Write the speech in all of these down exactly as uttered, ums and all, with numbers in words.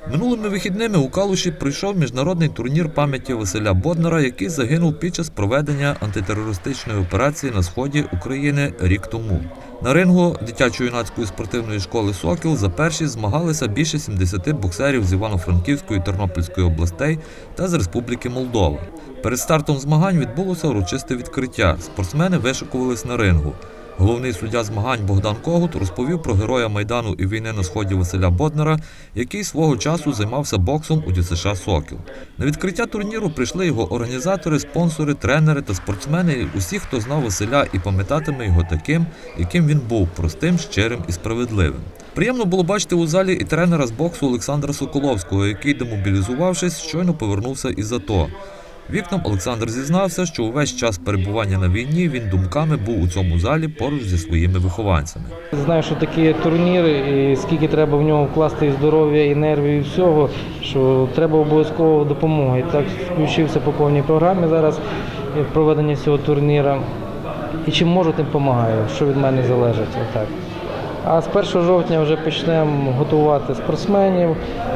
Минулими вихідними у Калуші пройшов міжнародний турнір пам'яті Василя Боднара, який загинув під час проведення антитерористичної операції на сході України рік тому. На рингу дитячо-юнацької спортивної школи «Сокіл» за першість змагалися більше сімдесяти боксерів з Івано-Франківської, Тернопільської областей та з Республіки Молдова. Перед стартом змагань відбулося урочисте відкриття. Спортсмени вишикувались на рингу. Головний суддя змагань Богдан Когут розповів про героя Майдану і війни на сході Василя Боднара, який свого часу займався боксом у ДЮСШ «Сокіл». На відкриття турніру прийшли його організатори, спонсори, тренери та спортсмени і усі, хто знав Василя і пам'ятатиме його таким, яким він був – простим, щирим і справедливим. Приємно було бачити у залі і тренера з боксу Олександра Соколовського, який, демобілізувавшись, щойно повернувся із АТО. Вікном Олександр зізнався, що увесь час перебування на війні він думками був у цьому залі поруч зі своїми вихованцями. Знаю, що такі турніри, і скільки треба в нього вкласти і здоров'я, і нервів, і всього, що треба обов'язково допомога. І так включився по повній програмі зараз проведення цього турніру. І чим можу, тим допомагаю, що від мене залежить. Отак. А з першого жовтня вже почнемо готувати спортсменів.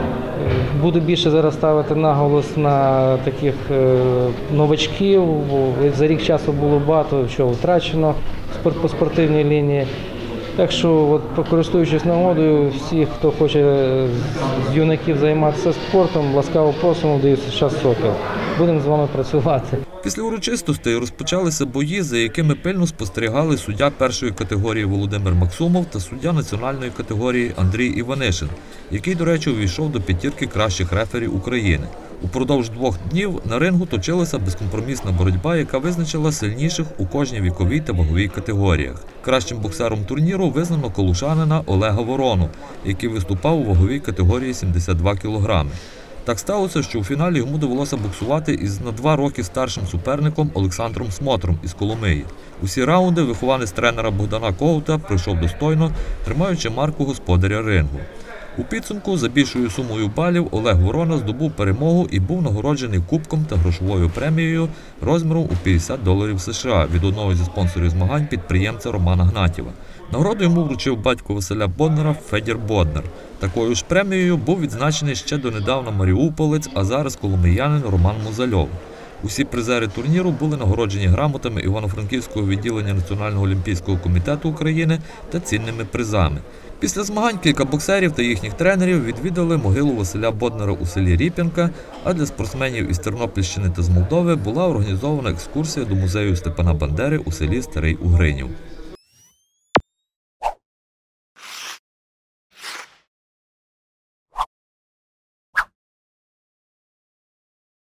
Буду більше зараз ставити наголос на таких новачків, бо за рік часу було багато чого втрачено по спортивній лінії. Так що, от, користуючись нагодою, всіх, хто хоче з юнаків займатися спортом, ласкаво просимо в ДЮСШ «Сокіл». Будемо з вами працювати. Після урочистостей розпочалися бої, за якими пильно спостерігали суддя першої категорії Володимир Максумов та суддя національної категорії Андрій Іванишин, який, до речі, увійшов до п'ятірки кращих рефері України. Упродовж двох днів на рингу точилася безкомпромісна боротьба, яка визначила сильніших у кожній віковій та ваговій категоріях. Кращим боксером турніру визнано колушанина Олега Ворону, який виступав у ваговій категорії сімдесят два кілограми. Так сталося, що у фіналі йому довелося боксувати із на два роки старшим суперником Олександром Смотром із Коломиї. Усі раунди вихованець тренера Богдана Когута пройшов достойно, тримаючи марку господаря рингу. У підсумку за більшою сумою балів Олег Ворона здобув перемогу і був нагороджений кубком та грошовою премією розміром у п'ятдесят доларів США від одного зі спонсорів змагань підприємця Романа Гнатєва. Нагороду йому вручив батько Василя Боднара Федір Боднар. Такою ж премією був відзначений ще донедавна маріуполець, а зараз коломиянин Роман Музальов. Усі призери турніру були нагороджені грамотами Івано-Франківського відділення Національного олімпійського комітету України та цінними призами. Після змагань кілька боксерів та їхніх тренерів відвідали могилу Василя Боднара у селі Ріп'янка, а для спортсменів із Тернопільщини та з Молдови була організована екскурсія до музею Степана Бандери у селі Старий Угринів.